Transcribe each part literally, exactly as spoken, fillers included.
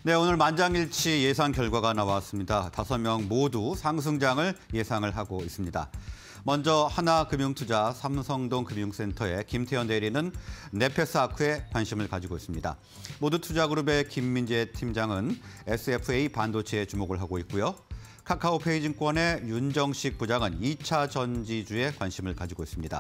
네, 오늘 만장일치 예상 결과가 나왔습니다. 다섯 명 모두 상승장을 예상을 하고 있습니다. 먼저 하나금융투자 삼성동 금융센터의 김태현 대리는 네페스아크에 관심을 가지고 있습니다. 모두투자그룹의 김민재 팀장은 에스에프에이 반도체에 주목을 하고 있고요. 카카오페이증권의 윤정식 부장은 이 차 전지주에 관심을 가지고 있습니다.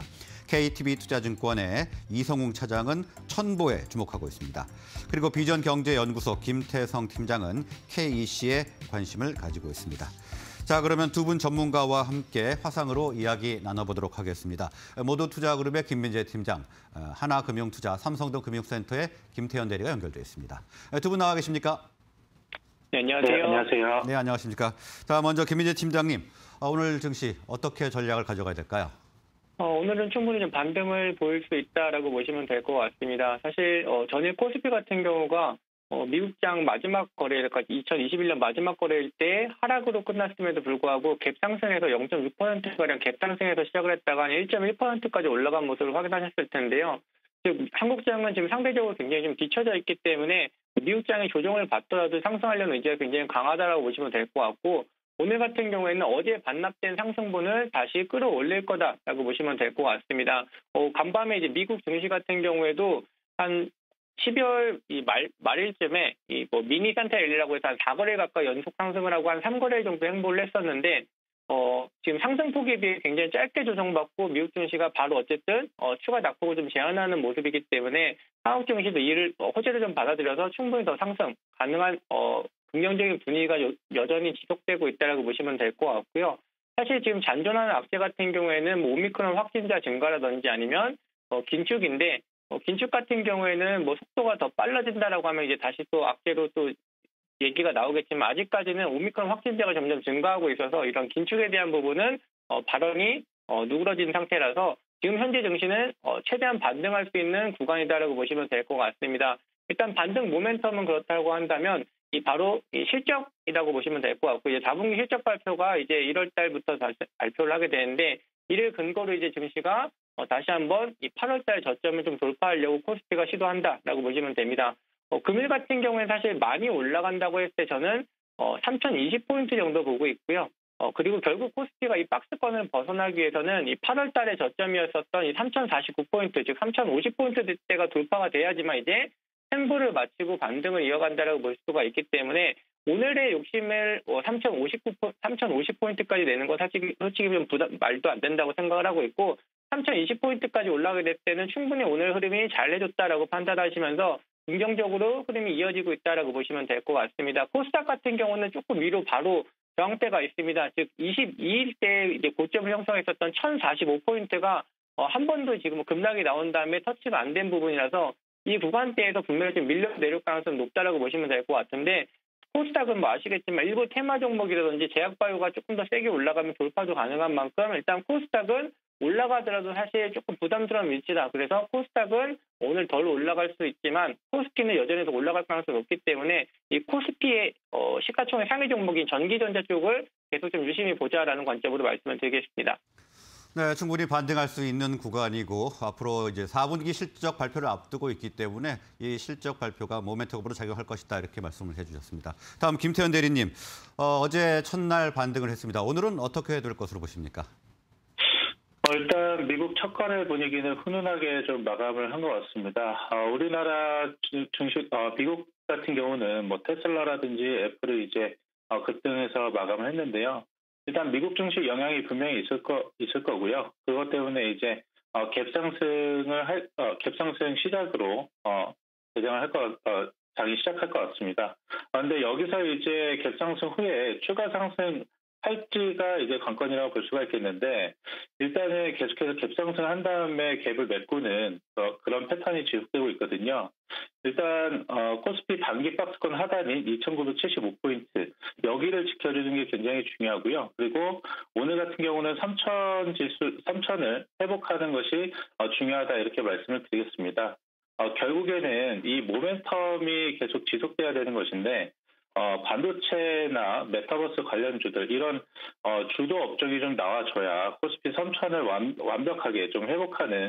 케이티비투자증권의 이성웅 차장은 천보에 주목하고 있습니다. 그리고 비전경제연구소 김태성 팀장은 케이이씨에 관심을 가지고 있습니다. 자, 그러면 두 분 전문가와 함께 화상으로 이야기 나눠보도록 하겠습니다. 모두투자그룹의 김민재 팀장, 하나금융투자 삼성동 금융센터의 김태현 대리가 연결되어 있습니다. 두 분 나와 계십니까? 네, 안녕하세요. 네, 안녕하세요. 네, 안녕하십니까. 자, 먼저 김민재 팀장님, 오늘 증시 어떻게 전략을 가져가야 될까요? 어, 오늘은 충분히 좀 반등을 보일 수 있다라고 보시면 될 것 같습니다. 사실 어, 전일 코스피 같은 경우가 어, 미국장 마지막 거래일까지 이천이십일 년 마지막 거래일 때 하락으로 끝났음에도 불구하고 갭 상승해서 영 점 육 퍼센트가량 갭 상승해서 시작을 했다가 일 점 일 퍼센트까지 올라간 모습을 확인하셨을 텐데요. 즉 한국장은 지금 상대적으로 굉장히 좀 뒤쳐져 있기 때문에 미국장이 조정을 받더라도 상승하려는 의지가 굉장히 강하다라고 보시면 될 것 같고, 오늘 같은 경우에는 어제 반납된 상승분을 다시 끌어올릴 거다라고 보시면 될 것 같습니다. 어, 간밤에 이제 미국 증시 같은 경우에도 한 십이월 이 말, 말일쯤에 이 뭐 미니 산타 랠리라고 해서 한 사 거래 가까이 연속 상승을 하고 한 삼 거래 정도 행보를 했었는데, 어, 지금 상승폭에 비해 굉장히 짧게 조정받고 미국 증시가 바로 어쨌든 어, 추가 낙폭을 좀 제한하는 모습이기 때문에 한국 증시도 이를 어, 호재를 좀 받아들여서 충분히 더 상승 가능한 어, 긍정적인 분위기가 여, 여전히 지속되고 있다고 보시면 될 것 같고요. 사실 지금 잔존하는 악재 같은 경우에는 뭐 오미크론 확진자 증가라든지 아니면 어, 긴축인데, 어, 긴축 같은 경우에는 뭐 속도가 더 빨라진다라고 하면 이제 다시 또 악재로 또 얘기가 나오겠지만, 아직까지는 오미크론 확진자가 점점 증가하고 있어서 이런 긴축에 대한 부분은 어, 발언이 어, 누그러진 상태라서 지금 현재 증시는 어, 최대한 반등할 수 있는 구간이다라고 보시면 될 것 같습니다. 일단 반등 모멘텀은 그렇다고 한다면 이 바로 이 실적이라고 보시면 될 것 같고, 이제 사 분기 실적 발표가 이제 일월 달부터 다시 발표를 하게 되는데, 이를 근거로 이제 증시가 어, 다시 한번 이 팔월 달 저점을 좀 돌파하려고 코스피가 시도한다라고 보시면 됩니다. 어, 금일 같은 경우에 사실 많이 올라간다고 했을 때 저는 어, 삼천이십 포인트 정도 보고 있고요. 어, 그리고 결국 코스피가 이 박스권을 벗어나기 위해서는 이 팔월 달의 저점이었었던 이 삼천사십구 포인트, 즉 삼천오십 포인트대가 돌파가 돼야지만 이제 템포를 마치고 반등을 이어간다라고 볼 수가 있기 때문에 오늘의 욕심을 어, 삼천오십 포인트까지 내는 건 사실 솔직히 좀 부담, 말도 안 된다고 생각을 하고 있고, 삼천이십 포인트까지 올라가게 될 때는 충분히 오늘 흐름이 잘 해줬다라고 판단하시면서 긍정적으로 흐름이 이어지고 있다라고 보시면 될 것 같습니다. 코스닥 같은 경우는 조금 위로 바로 저항대가 있습니다. 즉 이십이 일 때 이제 고점을 형성했었던 천사십오 포인트가 어, 한 번도 지금 급락이 나온 다음에 터치가 안 된 부분이라서 이 구간대에서 분명히 좀 밀려 내릴 가능성이 높다라고 보시면 될 것 같은데, 코스닥은 뭐 아시겠지만 일부 테마 종목이라든지 제약바이오가 조금 더 세게 올라가면 돌파도 가능한 만큼 일단 코스닥은 올라가더라도 사실 조금 부담스러운 위치다. 그래서 코스닥은 오늘 덜 올라갈 수 있지만 코스피는 여전히 더 올라갈 가능성이 높기 때문에 이 코스피의 어, 시가총액 상위 종목인 전기전자 쪽을 계속 좀 유심히 보자라는 관점으로 말씀을 드리겠습니다. 네, 충분히 반등할 수 있는 구간이고, 앞으로 이제 사 분기 실적 발표를 앞두고 있기 때문에 이 실적 발표가 모멘텀으로 작용할 것이다, 이렇게 말씀을 해주셨습니다. 다음 김태현 대리님, 어, 어제 첫날 반등을 했습니다. 오늘은 어떻게 될 것으로 보십니까? 어, 일단 미국 첫 거래 분위기는 훈훈하게 좀 마감을 한 것 같습니다. 어, 우리나라 증시, 어, 미국 같은 경우는 뭐 테슬라라든지 애플을 이제 어, 급등해서 마감을 했는데요. 일단 미국 증시 영향이 분명히 있을 거 있을 거고요. 그것 때문에 이제 어, 갭 상승을 할 어, 갭 상승 시작으로 어, 대장을 할 것, 어, 장이 시작할 것 같습니다. 그런데 여기서 이제 갭 상승 후에 추가 상승 할지가 이제 관건이라고 볼 수가 있겠는데, 일단은 계속해서 갭 상승한 다음에 갭을 메꾸는 어, 그런 패턴이 지속되고 있거든요. 일단 어, 코스피 단기 박스권 하단인 이천구백칠십오 포인트 여기를 지켜주는 게 굉장히 중요하고요. 그리고 오늘 같은 경우는 삼천 지수 삼천을 회복하는 것이 어, 중요하다, 이렇게 말씀을 드리겠습니다. 어, 결국에는 이 모멘텀이 계속 지속돼야 되는 것인데, 어, 반도체나 메타버스 관련주들, 이런 어, 주도 업종이 좀 나와줘야 코스피 삼천을 완, 완벽하게 좀 회복하는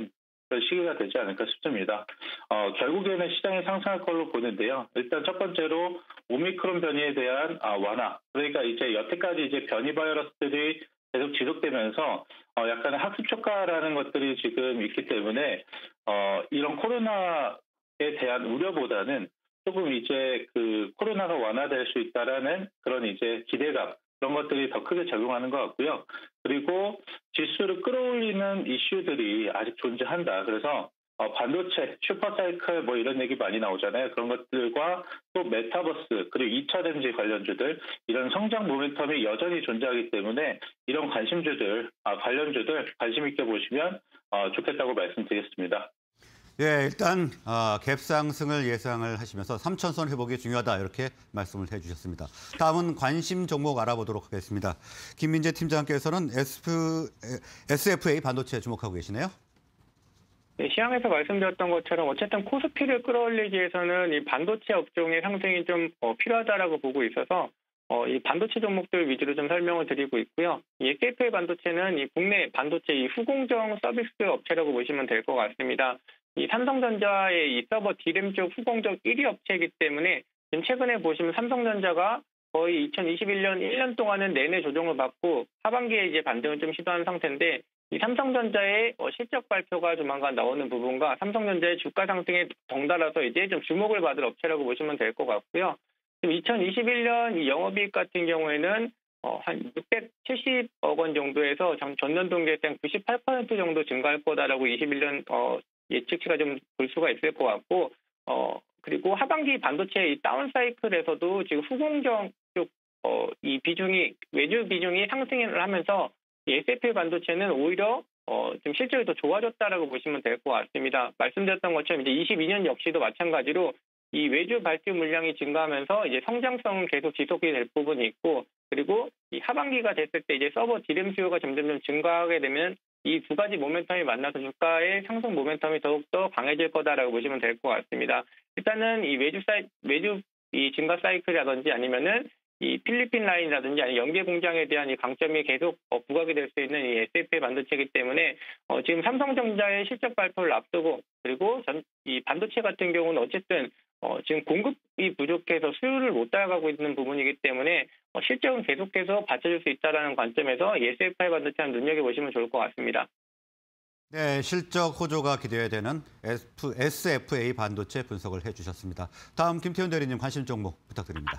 그런 시기가 되지 않을까 싶습니다. 어, 결국에는 시장이 상승할 걸로 보는데요. 일단 첫 번째로 오미크론 변이에 대한 아, 완화. 그러니까 이제 여태까지 이제 변이 바이러스들이 계속 지속되면서 어, 약간의 학습 효과라는 것들이 지금 있기 때문에 어, 이런 코로나에 대한 우려보다는 조금 이제 그 코로나가 완화될 수 있다라는 그런 이제 기대감 그런 것들이 더 크게 작용하는 것 같고요. 그리고 지수를 끌어올리는 이슈들이 아직 존재한다. 그래서 어, 반도체, 슈퍼사이클 뭐 이런 얘기 많이 나오잖아요. 그런 것들과 또 메타버스 그리고 이 차 전지 관련주들 이런 성장 모멘텀이 여전히 존재하기 때문에 이런 관심주들, 아, 관련주들 관심 있게 보시면 어, 좋겠다고 말씀드리겠습니다. 예, 일단 어, 갭 상승을 예상을 하시면서 삼천선 회복이 중요하다 이렇게 말씀을 해주셨습니다. 다음은 관심 종목 알아보도록 하겠습니다. 김민재 팀장께서는 에스프, 에스에프에이 반도체에 주목하고 계시네요. 네, 시황에서 말씀드렸던 것처럼 어쨌든 코스피를 끌어올리기 위해서는 이 반도체 업종의 상승이 좀 어, 필요하다라고 보고 있어서 어, 이 반도체 종목들 위주로 좀 설명을 드리고 있고요. 이 에스에프에이 반도체는 이 국내 반도체 이 후공정 서비스 업체라고 보시면 될 것 같습니다. 이 삼성전자의 이 서버 디램 쪽 후공정 일 위 업체이기 때문에 지금 최근에 보시면 삼성전자가 거의 이천이십일 년 일 년 동안은 내내 조정을 받고 하반기에 이제 반등을 좀 시도한 상태인데 이 삼성전자의 실적 발표가 조만간 나오는 부분과 삼성전자의 주가 상승에 덩달아서 이제 좀 주목을 받을 업체라고 보시면 될 것 같고요. 지금 이천이십일 년 이 영업이익 같은 경우에는 어, 한 육백칠십억 원 정도에서 전년 동기에 대한 구십팔 퍼센트 정도 증가할 거다라고 이십일 년 어, 예측치가 좀 볼 수가 있을 것 같고, 어, 그리고 하반기 반도체 이 다운 사이클에서도 지금 후공정 쪽, 어, 이 비중이, 외주 비중이 상승을 하면서 이 에스에프에이 반도체는 오히려, 어, 좀 실적이 더 좋아졌다라고 보시면 될 것 같습니다. 말씀드렸던 것처럼 이제 이십이 년 역시도 마찬가지로 이 외주 발주 물량이 증가하면서 이제 성장성은 계속 지속이 될 부분이 있고, 그리고 이 하반기가 됐을 때 이제 서버 디램 수요가 점점 증가하게 되면 이 두 가지 모멘텀이 만나서 주가의 상승 모멘텀이 더욱더 강해질 거다라고 보시면 될 것 같습니다. 일단은 이 외주 사이, 외주 이 증가 사이클이라든지 아니면은 이 필리핀 라인이라든지 아니면 연계 공장에 대한 이 강점이 계속 어, 부각이 될 수 있는 이 에스에프에이 반도체이기 때문에 어, 지금 삼성전자의 실적 발표를 앞두고 그리고 전, 이 반도체 같은 경우는 어쨌든 어, 지금 공급이 부족해서 수요를 못 따라가고 있는 부분이기 때문에 어, 실적은 계속해서 받쳐줄 수 있다는 관점에서 에스에프에이 반도체 한번 눈여겨보시면 좋을 것 같습니다. 네, 실적 호조가 기대되는 에스에프에이 반도체 분석을 해주셨습니다. 다음 김태훈 대리님 관심 종목 부탁드립니다.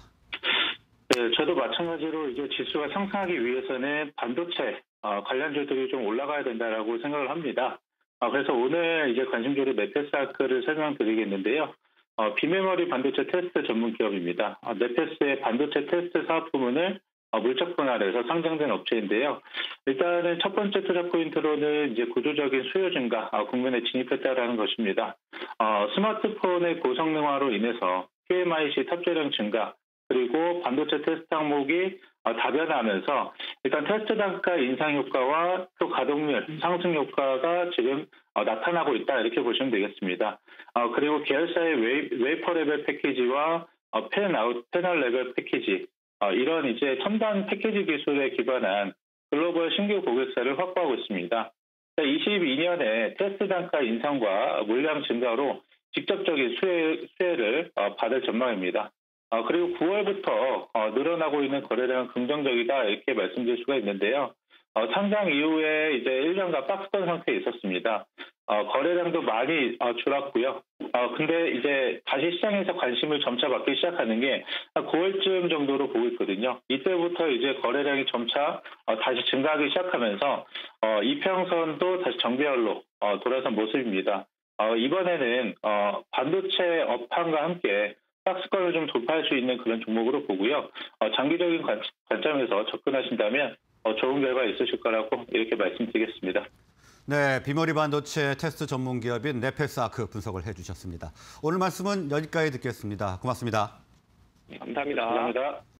네, 저도 마찬가지로 이제 지수가 상승하기 위해서는 반도체 어, 관련주들이 좀 올라가야 된다라고 생각을 합니다. 어, 그래서 오늘 이제 관심주로 네페스아크를 설명드리겠는데요. 어, 비메모리 반도체 테스트 전문 기업입니다. 어, 네페스의 반도체 테스트 사업 부문을 어, 물적 분할해서 상장된 업체인데요. 일단은 첫 번째 투자 포인트로는 이제 구조적인 수요 증가, 어, 국면에 진입했다라는 것입니다. 어, 스마트폰의 고성능화로 인해서 큐엠아이씨 탑재량 증가, 그리고 반도체 테스트 항목이 어, 다변화하면서 일단 테스트 단가 인상 효과와 또 가동률 상승 효과가 지금 어, 나타나고 있다 이렇게 보시면 되겠습니다. 어, 그리고 계열사의 웨이, 웨이퍼 레벨 패키지와 어, 펜 아웃 패널 레벨 패키지 어, 이런 이제 첨단 패키지 기술에 기반한 글로벌 신규 고객사를 확보하고 있습니다. 이십이 년에 테스트 단가 인상과 물량 증가로 직접적인 수혜, 수혜를 어, 받을 전망입니다. 어, 그리고 구월부터 어, 늘어나고 있는 거래량은 긍정적이다 이렇게 말씀드릴 수가 있는데요. 어, 상장 이후에 이제 일 년간 박스권 상태에 있었습니다. 어, 거래량도 많이 어, 줄었고요. 어, 근데 이제 다시 시장에서 관심을 점차 받기 시작하는 게 구월쯤 정도로 보고 있거든요. 이때부터 이제 거래량이 점차 어, 다시 증가하기 시작하면서 어, 이평선도 다시 정배열로 어, 돌아선 모습입니다. 어, 이번에는 어, 반도체 업황과 함께 박스권을 좀 돌파할 수 있는 그런 종목으로 보고요. 어, 장기적인 관, 관점에서 접근하신다면 어, 좋은 결과 있으실 거라고 이렇게 말씀드리겠습니다. 네, 비머리 반도체 테스트 전문 기업인 네페스아크 분석을 해주셨습니다. 오늘 말씀은 여기까지 듣겠습니다. 고맙습니다. 네, 감사합니다. 감사합니다.